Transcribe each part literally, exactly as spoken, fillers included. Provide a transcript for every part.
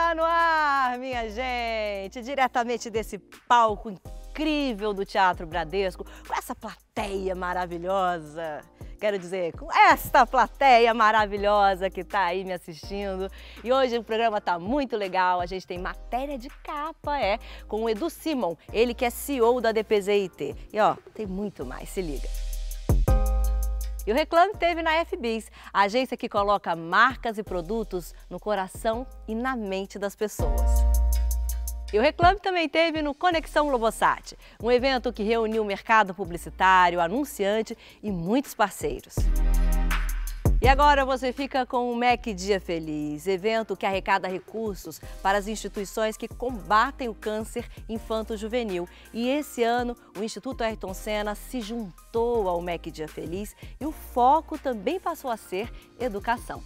Está no ar, minha gente, diretamente desse palco incrível do Teatro Bradesco, com essa plateia maravilhosa. Quero dizer, com esta plateia maravilhosa que está aí me assistindo. E hoje o programa está muito legal, a gente tem matéria de capa, é, com o Edu Simon, ele que é C E O da D P Z I T. E ó, tem muito mais, se liga. E o Reclame teve na F Bis, a agência que coloca marcas e produtos no coração e na mente das pessoas. E o Reclame também teve no Conexão Globosat, um evento que reuniu o mercado publicitário, anunciante e muitos parceiros. E agora você fica com o M E C Dia Feliz, evento que arrecada recursos para as instituições que combatem o câncer infanto-juvenil. E esse ano o Instituto Ayrton Senna se juntou ao M E C Dia Feliz e o foco também passou a ser educação.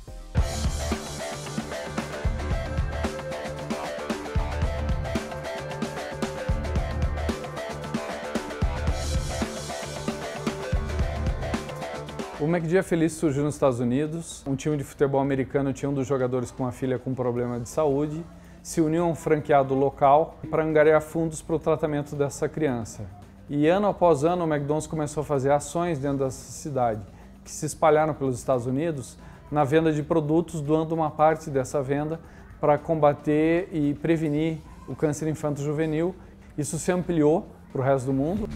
O M E C Dia Feliz surgiu nos Estados Unidos. Um time de futebol americano tinha um dos jogadores com uma filha com problema de saúde, se uniu a um franqueado local para angariar fundos para o tratamento dessa criança. E ano após ano o McDonald's começou a fazer ações dentro dessa cidade, que se espalharam pelos Estados Unidos na venda de produtos, doando uma parte dessa venda para combater e prevenir o câncer infanto-juvenil. Isso se ampliou para o resto do mundo.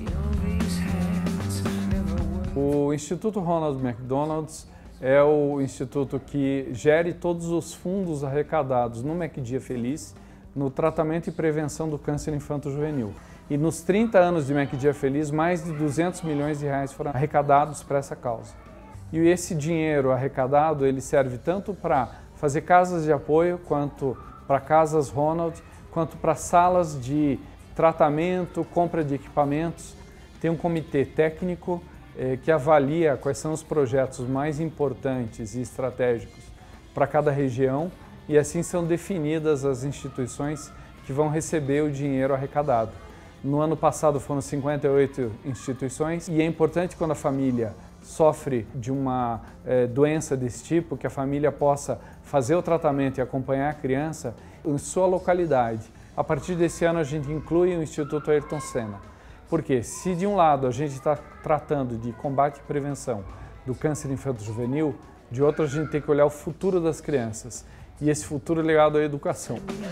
O Instituto Ronald McDonald's é o instituto que gere todos os fundos arrecadados no M E C Dia Feliz, no tratamento e prevenção do câncer infanto-juvenil. E nos trinta anos de M E C Dia Feliz, mais de duzentos milhões de reais foram arrecadados para essa causa. E esse dinheiro arrecadado, ele serve tanto para fazer casas de apoio, quanto para casas Ronald, quanto para salas de tratamento, compra de equipamentos. Tem um comitê técnico que avalia quais são os projetos mais importantes e estratégicos para cada região e assim são definidas as instituições que vão receber o dinheiro arrecadado. No ano passado foram cinquenta e oito instituições e é importante quando a família sofre de uma é, doença desse tipo, que a família possa fazer o tratamento e acompanhar a criança em sua localidade. A partir desse ano a gente inclui o Instituto Ayrton Senna. Porque se de um lado a gente está tratando de combate e prevenção do câncer infanto-juvenil, de outro a gente tem que olhar o futuro das crianças. E esse futuro é ligado à educação.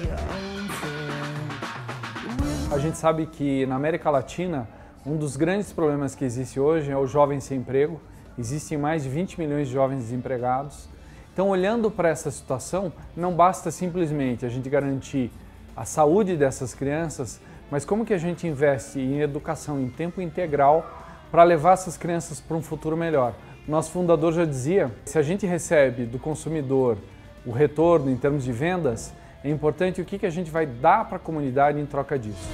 A gente sabe que na América Latina, um dos grandes problemas que existe hoje é o jovem sem emprego. Existem mais de vinte milhões de jovens desempregados. Então, olhando para essa situação, não basta simplesmente a gente garantir a saúde dessas crianças, mas como que a gente investe em educação em tempo integral para levar essas crianças para um futuro melhor? Nosso fundador já dizia, se a gente recebe do consumidor o retorno em termos de vendas, é importante o que que a gente vai dar para a comunidade em troca disso.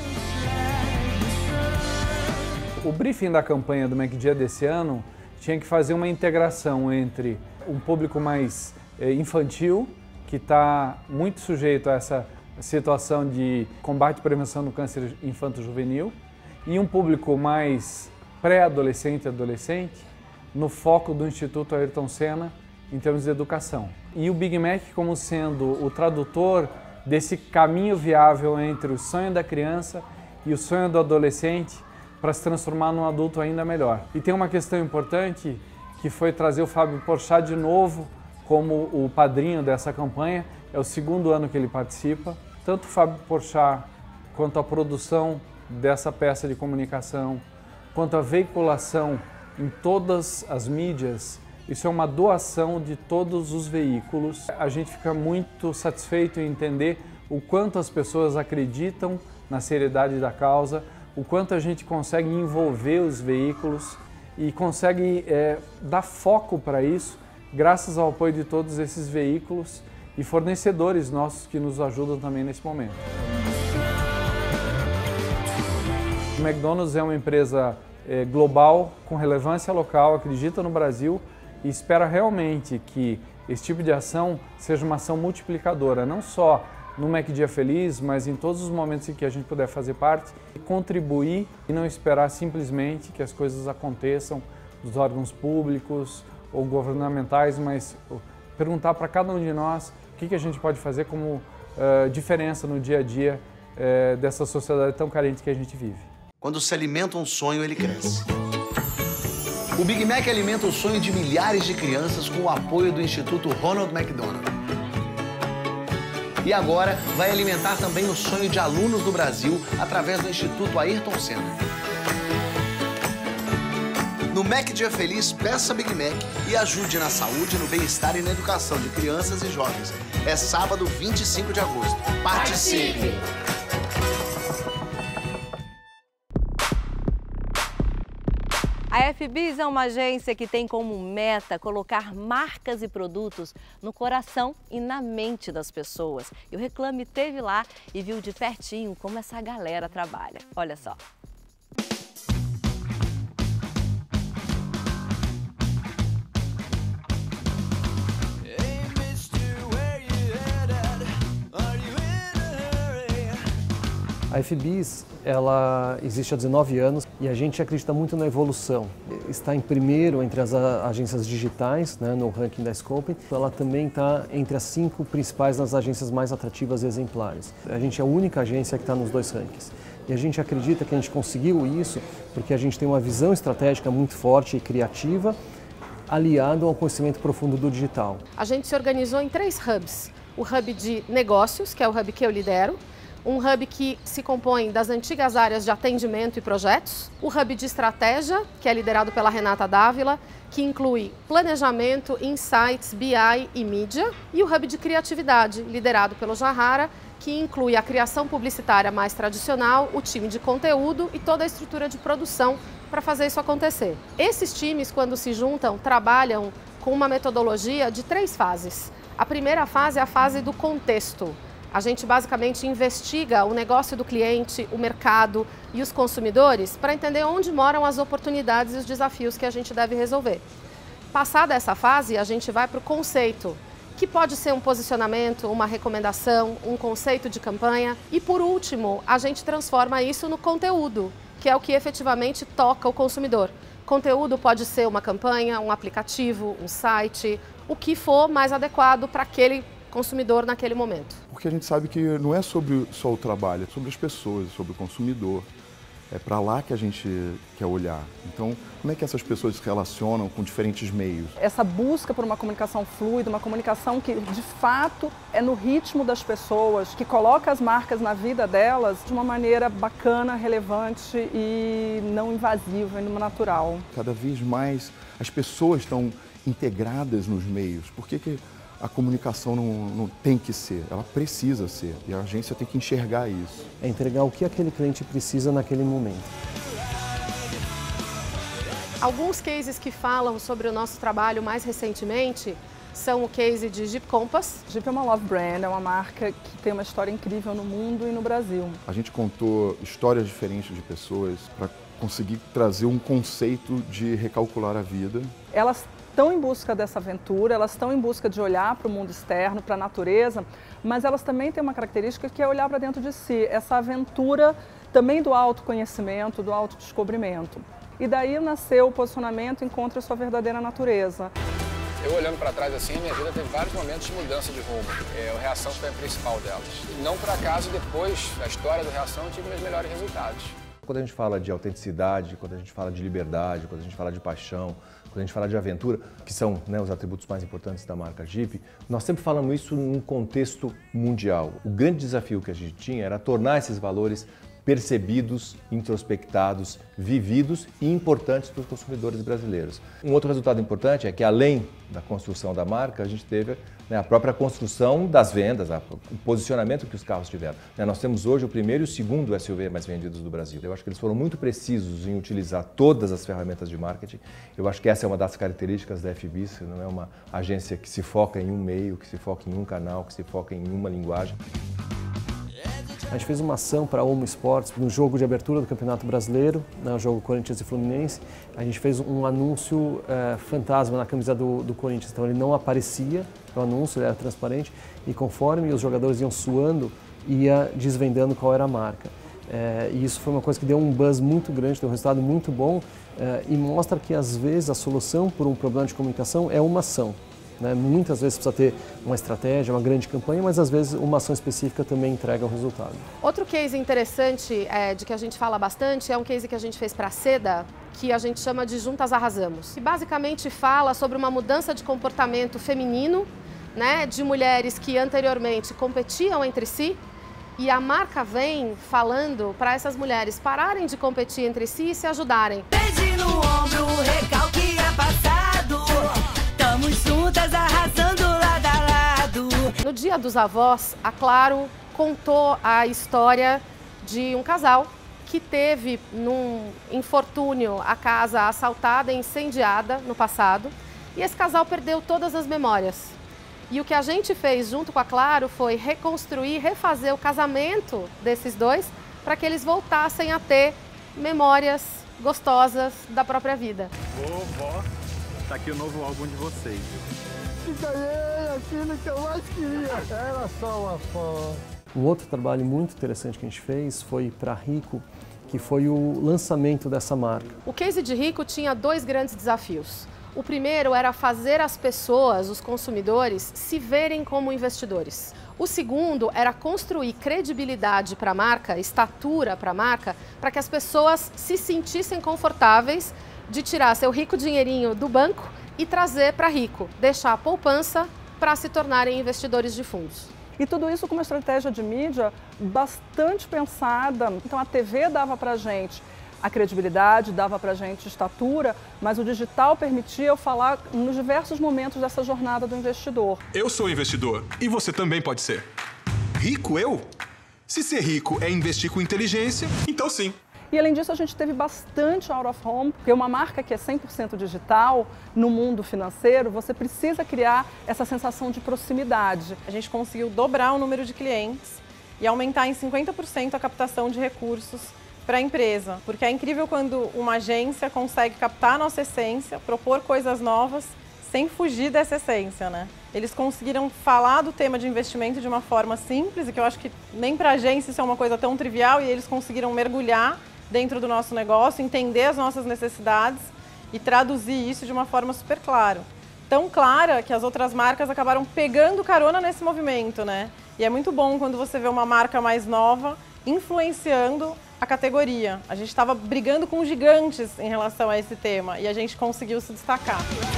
O briefing da campanha do M E C Dia desse ano tinha que fazer uma integração entre um público mais infantil, que está muito sujeito a essa situação de combate e prevenção do câncer infanto-juvenil e um público mais pré-adolescente e adolescente no foco do Instituto Ayrton Senna em termos de educação. E o Big Mac como sendo o tradutor desse caminho viável entre o sonho da criança e o sonho do adolescente para se transformar num adulto ainda melhor. E tem uma questão importante que foi trazer o Fábio Porchat de novo como o padrinho dessa campanha. É o segundo ano que ele participa. Tanto o Fábio Porchat quanto a produção dessa peça de comunicação, quanto a veiculação em todas as mídias, isso é uma doação de todos os veículos. A gente fica muito satisfeito em entender o quanto as pessoas acreditam na seriedade da causa, o quanto a gente consegue envolver os veículos e consegue é, dar foco para isso, graças ao apoio de todos esses veículos e fornecedores nossos que nos ajudam também nesse momento. O McDonald's é uma empresa é, global, com relevância local, acredita no Brasil e espera realmente que esse tipo de ação seja uma ação multiplicadora, não só no M E C Dia Feliz, mas em todos os momentos em que a gente puder fazer parte, e contribuir e não esperar simplesmente que as coisas aconteçam dos órgãos públicos ou governamentais, mas perguntar para cada um de nós o que, que a gente pode fazer como uh, diferença no dia a dia uh, dessa sociedade tão carente que a gente vive. Quando se alimenta um sonho, ele cresce. O Big Mac alimenta o sonho de milhares de crianças com o apoio do Instituto Ronald McDonald. E agora vai alimentar também o sonho de alunos do Brasil através do Instituto Ayrton Senna. No Mac Dia Feliz, peça Big Mac e ajude na saúde, no bem-estar e na educação de crianças e jovens. É sábado, vinte e cinco de agosto. Participe! A F Bis é uma agência que tem como meta colocar marcas e produtos no coração e na mente das pessoas. E o Reclame esteve lá e viu de pertinho como essa galera trabalha. Olha só. A F Bis, ela existe há dezenove anos e a gente acredita muito na evolução. Está em primeiro entre as agências digitais, né, no ranking da Scoping. Ela também está entre as cinco principais nas agências mais atrativas e exemplares. A gente é a única agência que está nos dois rankings. E a gente acredita que a gente conseguiu isso porque a gente tem uma visão estratégica muito forte e criativa, aliado ao conhecimento profundo do digital. A gente se organizou em três hubs. O hub de negócios, que é o hub que eu lidero. Um hub que se compõe das antigas áreas de atendimento e projetos, o hub de estratégia, que é liderado pela Renata Dávila, que inclui planejamento, insights, B I e mídia, e o hub de criatividade, liderado pelo Jahara, que inclui a criação publicitária mais tradicional, o time de conteúdo e toda a estrutura de produção para fazer isso acontecer. Esses times, quando se juntam, trabalham com uma metodologia de três fases. A primeira fase é a fase do contexto. A gente basicamente investiga o negócio do cliente, o mercado e os consumidores para entender onde moram as oportunidades e os desafios que a gente deve resolver. Passada essa fase, a gente vai para o conceito, que pode ser um posicionamento, uma recomendação, um conceito de campanha. E por último, a gente transforma isso no conteúdo, que é o que efetivamente toca o consumidor. Conteúdo pode ser uma campanha, um aplicativo, um site, o que for mais adequado para aquele consumidor naquele momento. Porque a gente sabe que não é sobre só o trabalho, é sobre as pessoas, sobre o consumidor. É para lá que a gente quer olhar. Então, como é que essas pessoas se relacionam com diferentes meios? Essa busca por uma comunicação fluida, uma comunicação que de fato é no ritmo das pessoas, que coloca as marcas na vida delas de uma maneira bacana, relevante e não invasiva e natural. Cada vez mais as pessoas estão integradas nos meios. Por que que a comunicação não, não tem que ser, ela precisa ser, e a agência tem que enxergar isso. É entregar o que aquele cliente precisa naquele momento. Alguns cases que falam sobre o nosso trabalho mais recentemente são o case de Jeep Compass. Jeep é uma love brand, é uma marca que tem uma história incrível no mundo e no Brasil. A gente contou histórias diferentes de pessoas para conseguir trazer um conceito de recalcular a vida. Elas estão em busca dessa aventura, elas estão em busca de olhar para o mundo externo, para a natureza, mas elas também têm uma característica que é olhar para dentro de si, essa aventura também do autoconhecimento, do autodescobrimento. E daí nasceu o posicionamento Encontre a Sua Verdadeira Natureza. Eu olhando para trás assim, a minha vida teve vários momentos de mudança de rumo. É, o Reação foi a principal delas. Não por acaso, depois da história do Reação, eu tive meus melhores resultados. Quando a gente fala de autenticidade, quando a gente fala de liberdade, quando a gente fala de paixão, quando a gente fala de aventura, que são, né, os atributos mais importantes da marca Jeep, nós sempre falamos isso num contexto mundial. O grande desafio que a gente tinha era tornar esses valores percebidos, introspectados, vividos e importantes para os consumidores brasileiros. Um outro resultado importante é que, além da construção da marca, a gente teve, né, a própria construção das vendas, a, o posicionamento que os carros tiveram. Né, nós temos hoje o primeiro e o segundo S U V mais vendidos do Brasil. Eu acho que eles foram muito precisos em utilizar todas as ferramentas de marketing. Eu acho que essa é uma das características da F B I S, não é uma agência que se foca em um meio, que se foca em um canal, que se foca em uma linguagem. A gente fez uma ação para a Omo Sports no jogo de abertura do Campeonato Brasileiro, no jogo Corinthians e Fluminense. A gente fez um anúncio é, fantasma na camisa do, do Corinthians, então ele não aparecia, o anúncio ele era transparente e conforme os jogadores iam suando, ia desvendando qual era a marca. É, e isso foi uma coisa que deu um buzz muito grande, deu um resultado muito bom é, e mostra que às vezes a solução por um problema de comunicação é uma ação. né? Muitas vezes precisa ter uma estratégia, uma grande campanha, mas às vezes uma ação específica também entrega o resultado. Outro case interessante é, de que a gente fala bastante é um case que a gente fez para a Seda, que a gente chama de Juntas Arrasamos. Que basicamente fala sobre uma mudança de comportamento feminino, né, de mulheres que anteriormente competiam entre si, e a marca vem falando para essas mulheres pararem de competir entre si e se ajudarem. Beijo no ombro, recalque é passado. Estamos juntas arrasando lado a lado. No Dia dos Avós, a Claro contou a história de um casal que teve num infortúnio a casa assaltada e incendiada no passado, e esse casal perdeu todas as memórias. E o que a gente fez junto com a Claro foi reconstruir, refazer o casamento desses dois para que eles voltassem a ter memórias gostosas da própria vida. Vovó, tá aqui o novo álbum de vocês. Ganhei aquilo que eu mais queria, era só uma foto. Um outro trabalho muito interessante que a gente fez foi para Rico, que foi o lançamento dessa marca. O case de Rico tinha dois grandes desafios. O primeiro era fazer as pessoas, os consumidores, se verem como investidores. O segundo era construir credibilidade para a marca, estatura para a marca, para que as pessoas se sentissem confortáveis de tirar seu rico dinheirinho do banco e trazer para Rico, deixar a poupança para se tornarem investidores de fundos. E tudo isso com uma estratégia de mídia bastante pensada. Então a T V dava para a gente a credibilidade, dava para a gente estatura, mas o digital permitia eu falar nos diversos momentos dessa jornada do investidor. Eu sou investidor e você também pode ser. Rico eu? Se ser rico é investir com inteligência, então sim. E além disso, a gente teve bastante out of home, porque uma marca que é cem por cento digital, no mundo financeiro, você precisa criar essa sensação de proximidade. A gente conseguiu dobrar o número de clientes e aumentar em cinquenta por cento a captação de recursos para a empresa, porque é incrível quando uma agência consegue captar a nossa essência, propor coisas novas, sem fugir dessa essência, né? Eles conseguiram falar do tema de investimento de uma forma simples, e que eu acho que nem para a agência isso é uma coisa tão trivial, e eles conseguiram mergulhar dentro do nosso negócio, entender as nossas necessidades e traduzir isso de uma forma super clara. Tão clara que as outras marcas acabaram pegando carona nesse movimento, né? E é muito bom quando você vê uma marca mais nova influenciando a categoria. A gente estava brigando com gigantes em relação a esse tema e a gente conseguiu se destacar.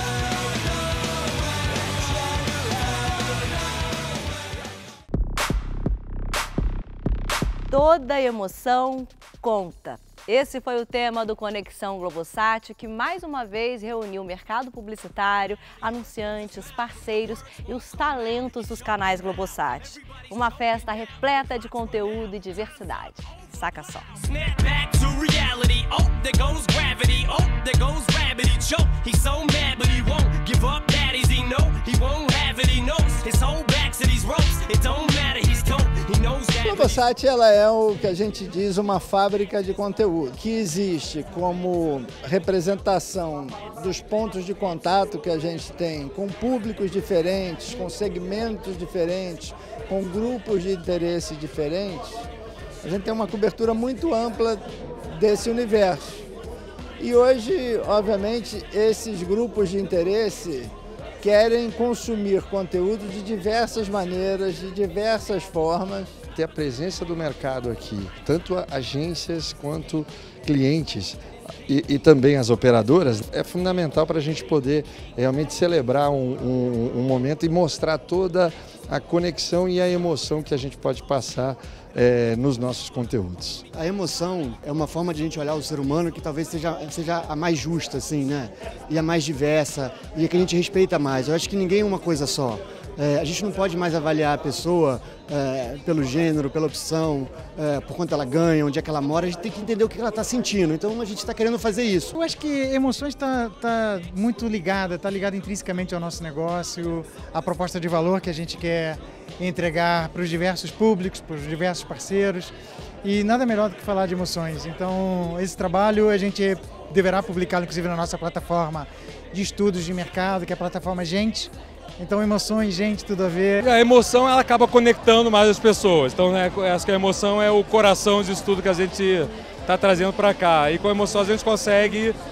Toda emoção conta. Esse foi o tema do Conexão Globosat, que mais uma vez reuniu o mercado publicitário, anunciantes, parceiros e os talentos dos canais Globosat. Uma festa repleta de conteúdo e diversidade. Saca só. A Globosat, ela é o que a gente diz uma fábrica de conteúdo, que existe como representação dos pontos de contato que a gente tem com públicos diferentes, com segmentos diferentes, com grupos de interesse diferentes. A gente tem uma cobertura muito ampla desse universo. E hoje, obviamente, esses grupos de interesse querem consumir conteúdo de diversas maneiras, de diversas formas. Ter a presença do mercado aqui, tanto agências quanto clientes e, e também as operadoras, é fundamental para a gente poder realmente celebrar um, um, um momento e mostrar toda a conexão e a emoção que a gente pode passar é, nos nossos conteúdos. A emoção é uma forma de a gente olhar o ser humano que talvez seja, seja a mais justa, assim, né? E a mais diversa, e a que a gente respeita mais. Eu acho que ninguém é uma coisa só. É, a gente não pode mais avaliar a pessoa é, pelo gênero, pela opção, é, por quanto ela ganha, onde é que ela mora. A gente tem que entender o que ela está sentindo. Então a gente está querendo fazer isso. Eu acho que emoções está tá muito ligada, está ligada intrinsecamente ao nosso negócio, à proposta de valor que a gente quer entregar para os diversos públicos, para os diversos parceiros. E nada melhor do que falar de emoções. Então esse trabalho a gente deverá publicá-lo inclusive na nossa plataforma de estudos de mercado, que é a plataforma Gente. Então emoções, gente, tudo a ver. A emoção ela acaba conectando mais as pessoas. Então né, acho que a emoção é o coração disso tudo que a gente está trazendo para cá. E com a emoção a gente consegue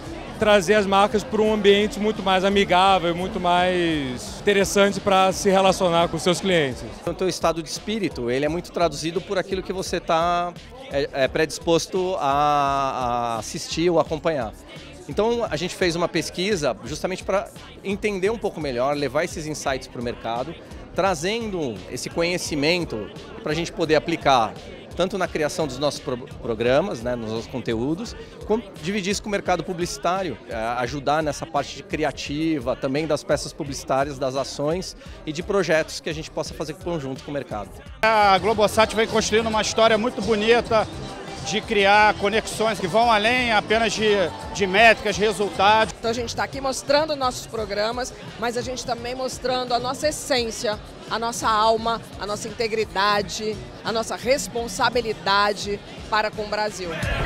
trazer as marcas para um ambiente muito mais amigável, muito mais interessante para se relacionar com seus clientes. O teu estado de espírito, ele é muito traduzido por aquilo que você está é, é predisposto a, a assistir ou acompanhar. Então a gente fez uma pesquisa justamente para entender um pouco melhor, levar esses insights para o mercado, trazendo esse conhecimento para a gente poder aplicar tanto na criação dos nossos pro programas, né, nos nossos conteúdos, como dividir isso com o mercado publicitário, ajudar nessa parte de criativa, também das peças publicitárias, das ações e de projetos que a gente possa fazer conjunto com o mercado. A Globosat vem construindo uma história muito bonita de criar conexões que vão além apenas de, de métricas, resultados. Então a gente está aqui mostrando nossos programas, mas a gente também mostrando a nossa essência, a nossa alma, a nossa integridade, a nossa responsabilidade para com o Brasil.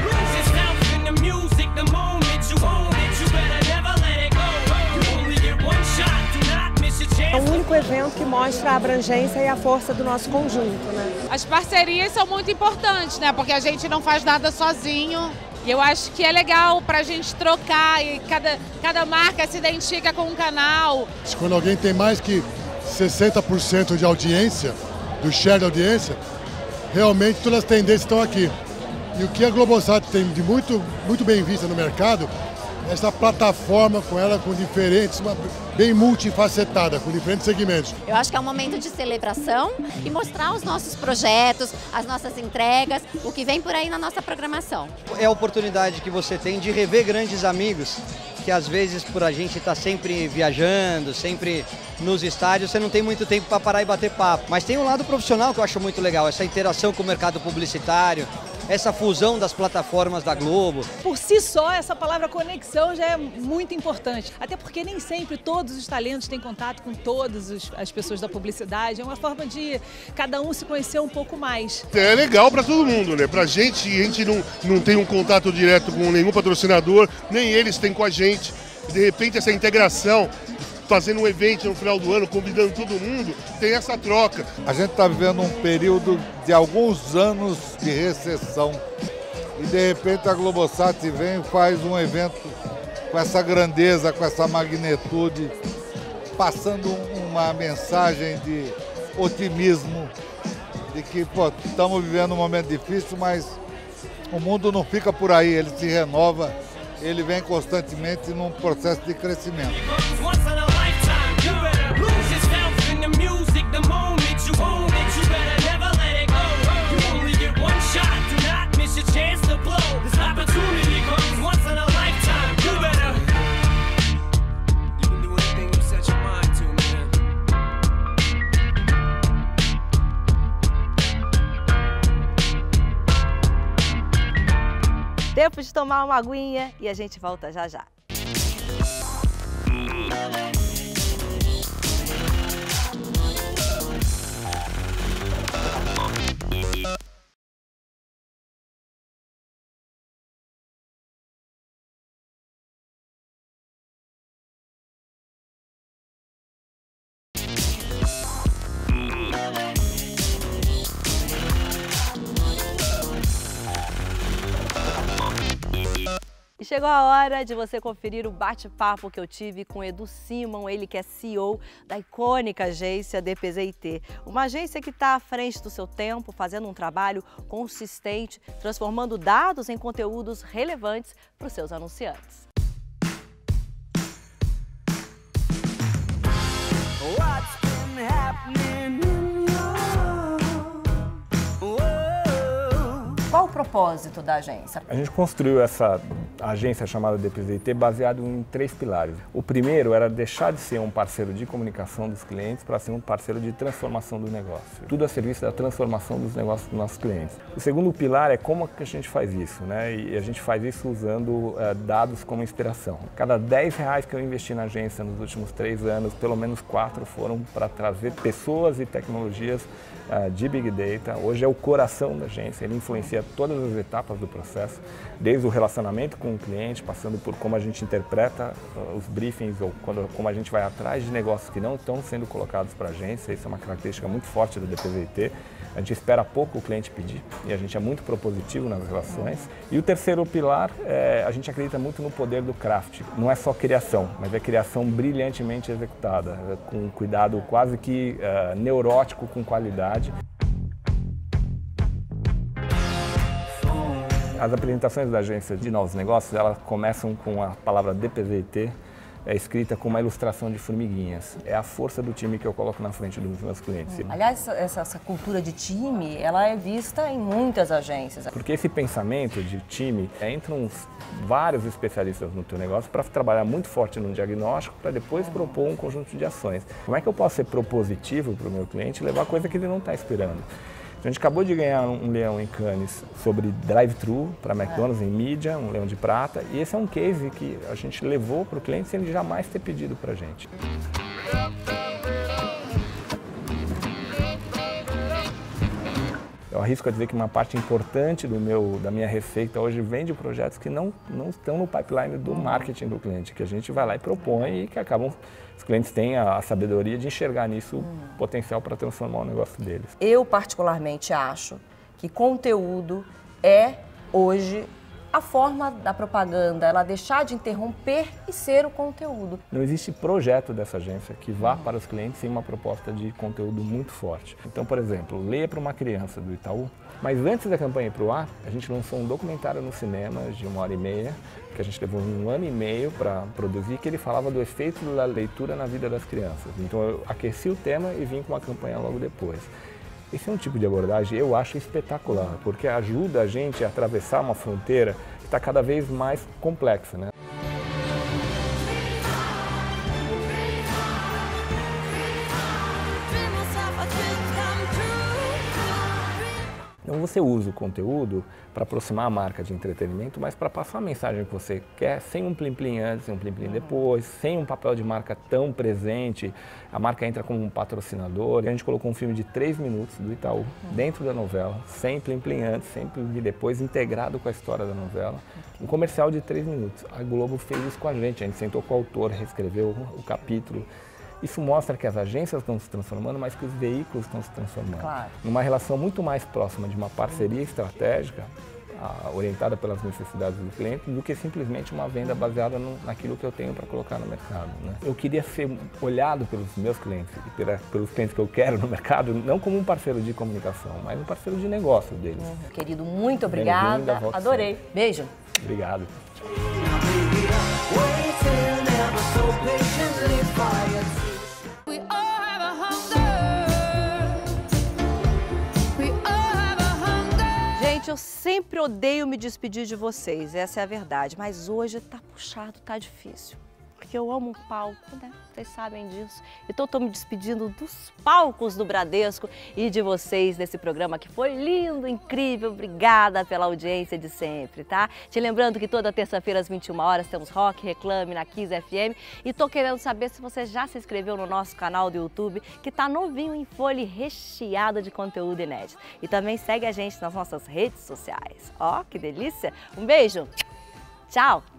É o único evento que mostra a abrangência e a força do nosso conjunto, né? As parcerias são muito importantes, né? Porque a gente não faz nada sozinho. E eu acho que é legal para a gente trocar e cada, cada marca se identifica com um canal. Quando alguém tem mais que sessenta por cento de audiência, do share da audiência, realmente todas as tendências estão aqui. E o que a Globosat tem de muito, muito bem vista no mercado, essa plataforma com ela com diferentes, uma, bem multifacetada, com diferentes segmentos. Eu acho que é um momento de celebração e mostrar os nossos projetos, as nossas entregas, o que vem por aí na nossa programação. É a oportunidade que você tem de rever grandes amigos, que às vezes por a gente estar sempre viajando, sempre nos estádios, você não tem muito tempo para parar e bater papo. Mas tem um lado profissional que eu acho muito legal, essa interação com o mercado publicitário, essa fusão das plataformas da Globo. Por si só, essa palavra conexão já é muito importante. Até porque nem sempre todos os talentos têm contato com todas as pessoas da publicidade. É uma forma de cada um se conhecer um pouco mais. É legal para todo mundo, né? Pra gente, a gente não, não tem um contato direto com nenhum patrocinador, nem eles têm com a gente. De repente, essa integração, fazendo um evento no final do ano, convidando todo mundo, tem essa troca. A gente está vivendo um período de alguns anos de recessão e de repente a Globosat vem e faz um evento com essa grandeza, com essa magnitude, passando uma mensagem de otimismo, de que estamos vivendo um momento difícil, mas o mundo não fica por aí, ele se renova, ele vem constantemente num processo de crescimento. Tempo de tomar uma aguinha e a gente volta já já. E chegou a hora de você conferir o bate-papo que eu tive com Edu Simon, ele que é C E O da icônica agência D P Z I T. Uma agência que está à frente do seu tempo, fazendo um trabalho consistente, transformando dados em conteúdos relevantes para os seus anunciantes. What's been happening in Qual o propósito da agência? A gente construiu essa agência chamada D P Z I T baseado em três pilares. O primeiro era deixar de ser um parceiro de comunicação dos clientes para ser um parceiro de transformação do negócio. Tudo a serviço da transformação dos negócios dos nossos clientes. O segundo pilar é como que a gente faz isso, né? E a gente faz isso usando uh, dados como inspiração. Cada dez reais que eu investi na agência nos últimos três anos, pelo menos quatro foram para trazer pessoas e tecnologias uh, de Big Data. Hoje é o coração da agência, ele influencia toda todas as etapas do processo, desde o relacionamento com o cliente, passando por como a gente interpreta uh, os briefings ou quando, como a gente vai atrás de negócios que não estão sendo colocados para a agência. Isso é uma característica muito forte do D P V I T. A gente espera pouco o cliente pedir e a gente é muito propositivo nas relações. E o terceiro pilar, é, a gente acredita muito no poder do craft. Não é só criação, mas é criação brilhantemente executada, com um cuidado quase que uh, neurótico com qualidade. As apresentações da agência de novos negócios, elas começam com a palavra D P V I T, é escrita com uma ilustração de formiguinhas. É a força do time que eu coloco na frente dos meus clientes. Aliás, essa, essa cultura de time, ela é vista em muitas agências. Porque esse pensamento de time, é, entram vários especialistas no teu negócio para trabalhar muito forte no diagnóstico, para depois propor um conjunto de ações. Como é que eu posso ser propositivo para o meu cliente e levar coisa que ele não está esperando? A gente acabou de ganhar um leão em Cannes sobre drive-thru para McDonald's em mídia, um leão de prata, e esse é um case que a gente levou para o cliente sem ele jamais ter pedido para a gente. Eu arrisco a dizer que uma parte importante do meu, da minha receita hoje vem de projetos que não, não estão no pipeline do marketing do cliente, que a gente vai lá e propõe e que acabam, os clientes têm a, a sabedoria de enxergar nisso hum. potencial para transformar o negócio deles. Eu particularmente acho que conteúdo é hoje a forma da propaganda, ela deixar de interromper e ser o conteúdo. Não existe projeto dessa agência que vá para os clientes sem uma proposta de conteúdo muito forte. Então, por exemplo, Leia para uma Criança, do Itaú, mas antes da campanha ir para o ar, a gente lançou um documentário no cinema de uma hora e meia, que a gente levou um ano e meio para produzir, que ele falava do efeito da leitura na vida das crianças. Então eu aqueci o tema e vim com uma campanha logo depois. Esse é um tipo de abordagem eu acho espetacular, porque ajuda a gente a atravessar uma fronteira que está cada vez mais complexa, né? Então você usa o conteúdo para aproximar a marca de entretenimento, mas para passar a mensagem que você quer, sem um plim-plim antes, sem um plim-plim depois, sem um papel de marca tão presente. A marca entra como um patrocinador. E a gente colocou um filme de três minutos do Itaú dentro da novela, sem plim-plim antes, sem plim-plim depois, integrado com a história da novela. Um comercial de três minutos. A Globo fez isso com a gente. A gente sentou com o autor, reescreveu o capítulo. Isso mostra que as agências estão se transformando, mas que os veículos estão se transformando. Claro. Numa relação muito mais próxima de uma parceria estratégica, a, orientada pelas necessidades do cliente, do que simplesmente uma venda baseada no, naquilo que eu tenho para colocar no mercado, né? Eu queria ser olhado pelos meus clientes e pela, pelos clientes que eu quero no mercado, não como um parceiro de comunicação, mas um parceiro de negócio deles. Uhum. Querido, muito obrigada. Adorei. Beijo. Obrigado. Gente, eu sempre odeio me despedir de vocês, essa é a verdade, mas hoje tá puxado, tá difícil. Porque eu amo o palco, né? Vocês sabem disso. Então eu tô me despedindo dos palcos do Bradesco e de vocês nesse programa que foi lindo, incrível. Obrigada pela audiência de sempre, tá? Te lembrando que toda terça-feira às vinte e uma horas temos Rock Reclame na Kiss F M. E tô querendo saber se você já se inscreveu no nosso canal do YouTube, que tá novinho em folha e recheado de conteúdo inédito. E também segue a gente nas nossas redes sociais. Ó, que delícia! Um beijo! Tchau!